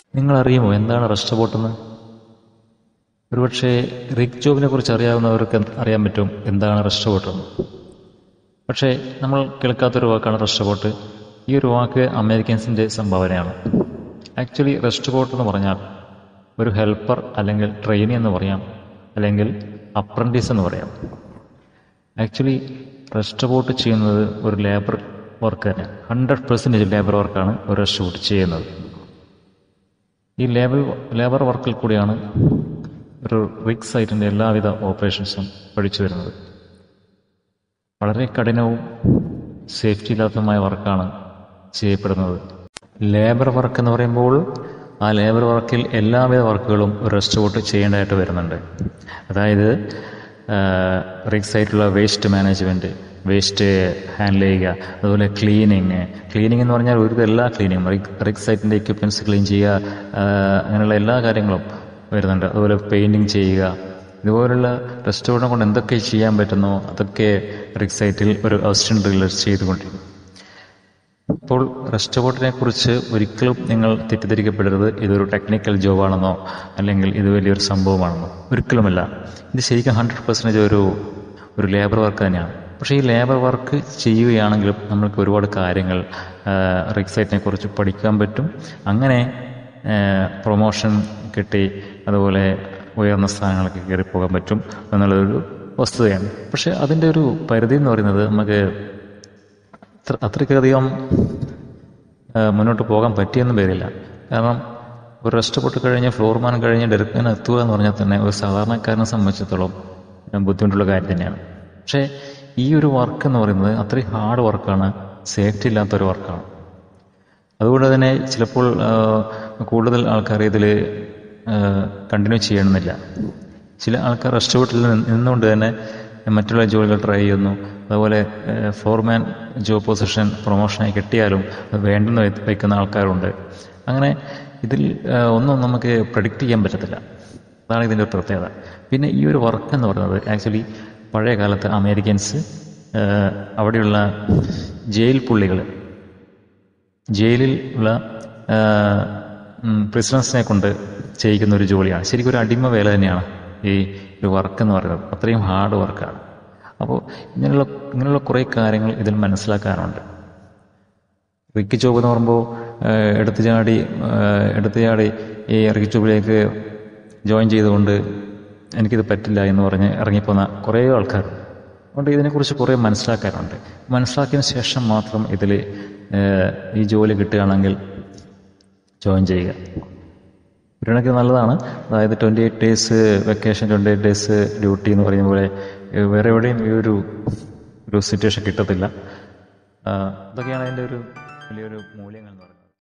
നിങ്ങൾ അറിയുമോ എന്താണ് റെസ്റ്റ് ബോട്ടെന്ന്? ഒരുപക്ഷെ റിഗ് ജോബിനെ കുറിച്ച് അറിയാവുന്നവർക്ക് അറിയാൻ പറ്റും എന്താണ് റെസ്റ്റ് ബോട്ടെന്ന്. പക്ഷേ നമ്മൾ കേൾക്കാത്തൊരു വാക്കാണ് റെസ്റ്റ് ബോട്ട്. ഈ ഒരു വാക്ക് അമേരിക്കൻസിൻ്റെ സംഭാവനയാണ്. ആക്ച്വലി റെസ്റ്റ് ബോട്ട് എന്ന് പറഞ്ഞാൽ ഒരു ഹെൽപ്പർ അല്ലെങ്കിൽ ട്രെയിനി എന്ന് പറയാം, അല്ലെങ്കിൽ അപ്രൻറ്റീസ് എന്ന് പറയാം. ആക്ച്വലി റെസ്റ്റ് ബോട്ട് ചെയ്യുന്നത് ഒരു ലേബർ വർക്ക് തന്നെ. 100% ലേബർ വർക്കാണ് ഒരു റെസ്റ്റ് ബോട്ട് ചെയ്യുന്നത്. ഈ ലേബർ വർക്കിൽ കൂടിയാണ് ഒരു റിഗ് സൈറ്റിൻ്റെ എല്ലാവിധ ഓപ്പറേഷൻസും പഠിച്ചു വരുന്നത്. വളരെ കഠിനവും സേഫ്റ്റി ഇല്ലാത്തതുമായ വർക്കാണ് ചെയ്യപ്പെടുന്നത്. ലേബർ വർക്ക് എന്ന് പറയുമ്പോൾ ആ ലേബർ വർക്കിൽ എല്ലാവിധ വർക്കുകളും ഒരു റെസ്റ്റ് ബോട്ട് ചെയ്യേണ്ടതായിട്ട് വരുന്നുണ്ട്. അതായത് റിഗ് സൈറ്റിലുള്ള വേസ്റ്റ് മാനേജ്മെൻറ്റ്, വേസ്റ്റ് ഹാൻഡിൽ ചെയ്യുക, അതുപോലെ ക്ലീനിങ് എന്ന് പറഞ്ഞാൽ ഒരു എല്ലാ ക്ലീനിങ്ങും, റിഗ് സൈറ്റിൻ്റെ എക്യുപ്മെൻറ്റ്സ് ക്ലീൻ ചെയ്യുക, അങ്ങനെയുള്ള എല്ലാ കാര്യങ്ങളും വരുന്നുണ്ട്. അതുപോലെ പെയിൻറ്റിങ് ചെയ്യുക. ഇതുപോലുള്ള റെസ്റ്റോറൻറ്റ് കൊണ്ട് എന്തൊക്കെ ചെയ്യാൻ പറ്റുന്നോ അതൊക്കെ റിഗ് സൈറ്റിൽ ഒരു അസിസ്റ്റന്റ് ഡ്രില്ലർ ചെയ്തുകൊണ്ടിരിക്കും. അപ്പോൾ റെസ്റ്റ് ബോട്ടിനെ കുറിച്ച് ഒരിക്കലും നിങ്ങൾ തെറ്റിദ്ധരിക്കപ്പെടരുത്. ഇതൊരു ടെക്നിക്കൽ ജോബാണെന്നോ അല്ലെങ്കിൽ ഇത് വലിയൊരു സംഭവമാണെന്നോ. ഒരിക്കലുമല്ല. ഇത് ശരിക്കും 100% ഒരു ലേബർ വർക്ക് തന്നെയാണ്. പക്ഷേ ഈ ലേബർ വർക്ക് ചെയ്യുകയാണെങ്കിലും നമ്മൾക്ക് ഒരുപാട് കാര്യങ്ങൾ റിഗ് സൈറ്റിനെ കുറിച്ച് പഠിക്കാൻ പറ്റും. അങ്ങനെ പ്രൊമോഷൻ കിട്ടി അതുപോലെ ഉയർന്ന സ്ഥാനങ്ങളൊക്കെ കയറിപ്പോകാൻ പറ്റും എന്നുള്ളതൊരു വസ്തുതയാണ്. പക്ഷെ അതിൻ്റെ ഒരു പരിധി എന്ന് പറയുന്നത് നമുക്ക് അത്രയ്ക്കധികം മുന്നോട്ട് പോകാൻ പറ്റിയെന്നും വരില്ല. കാരണം ഒരു റെസ്റ്റ് ബോട്ട് കഴിഞ്ഞ് ഫ്ലോർമാൻ കഴിഞ്ഞ് ഡെറിക്മാൻ എത്തുക എന്ന് പറഞ്ഞാൽ തന്നെ ഒരു സാധാരണക്കാരനെ സംബന്ധിച്ചിടത്തോളം ബുദ്ധിമുട്ടുള്ള കാര്യം തന്നെയാണ്. പക്ഷേ ഈ ഒരു വർക്ക് എന്ന് പറയുന്നത് അത്രയും ഹാർഡ് വർക്കാണ്, സേഫ്റ്റി ഇല്ലാത്തൊരു വർക്കാണ്. അതുകൊണ്ട് തന്നെ ചിലപ്പോൾ കൂടുതൽ ആൾക്കാർ ഇതിൽ കണ്ടിന്യൂ ചെയ്യണമെന്നില്ല. ചില ആൾക്കാർ റെസ്റ്റ് ബോട്ടിൽ നിന്നുകൊണ്ട് തന്നെ മറ്റുള്ള ജോലികൾ ട്രൈ ചെയ്യുന്നു. അതുപോലെ ഫോർമാൻ ജോബ് പൊസിഷൻ പ്രൊമോഷനായി കിട്ടിയാലും അത് വേണ്ടെന്ന് വയ്ക്കുന്ന ആൾക്കാരുണ്ട്. അങ്ങനെ ഇതിൽ ഒന്നും നമുക്ക് പ്രഡിക്റ്റ് ചെയ്യാൻ പറ്റത്തില്ല. അതാണ് ഇതിൻ്റെ ഒരു പ്രത്യേകത. പിന്നെ ഈ ഒരു വർക്ക് എന്ന് പറയുന്നത് ആക്ച്വലി പഴയ കാലത്ത് അമേരിക്കൻസ് അവിടെയുള്ള ജയിലിൽ ഉള്ള പ്രിസണേഴ്സിനെ കൊണ്ട് ചെയ്യിക്കുന്ന ഒരു ജോലിയാണ്. ശരിക്കും ഒരു അടിമ വേല തന്നെയാണ് ഈ ഒരു വർക്ക് എന്ന് പറയുന്നത്. അത്രയും ഹാർഡ് വർക്കാണ്. അപ്പോൾ ഇങ്ങനെയുള്ള കുറേ കാര്യങ്ങൾ ഇതിൽ മനസ്സിലാക്കാനുണ്ട്. റിഗ് ജോബ് എന്ന് പറയുമ്പോൾ എടുത്തുചാടി ഈ റിഗ് ജോബിലേക്ക് ജോയിൻ ചെയ്തുകൊണ്ട് എനിക്കിത് പറ്റില്ല എന്ന് പറഞ്ഞ് ഇറങ്ങിപ്പോകുന്ന കുറേ ആൾക്കാരുണ്ട്. അതുകൊണ്ട് ഇതിനെക്കുറിച്ച് കുറേ മനസ്സിലാക്കാനുണ്ട്. മനസ്സിലാക്കിയതിന് ശേഷം മാത്രം ഇതിൽ ഈ ജോലി കിട്ടുകയാണെങ്കിൽ ജോയിൻ ചെയ്യുക. ഒരു കണക്കിന് നല്ലതാണ്. അതായത് 28 ഡേയ്സ് വെക്കേഷൻ, 28 ഡേയ്സ് ഡ്യൂട്ടി എന്ന് പറയുന്ന പോലെ വേറെ എവിടെയും ഈ ഒരു സിറ്റുവേഷൻ കിട്ടത്തില്ല. അതൊക്കെയാണ് അതിൻ്റെ ഒരു വലിയൊരു മൂല്യങ്ങൾ എന്ന് പറയുന്നത്.